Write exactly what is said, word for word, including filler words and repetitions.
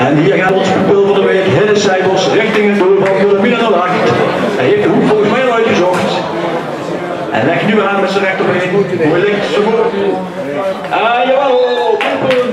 En hier gaat ons pupil van de week, Hidde Seibels, richting het doel van Wilhelmina nul acht. Hij heeft de hoek volgens mij al uitgezocht. En legt nu aan met zijn rechterbeen, hoe ligt ze voor. Ah, jawel, pupil.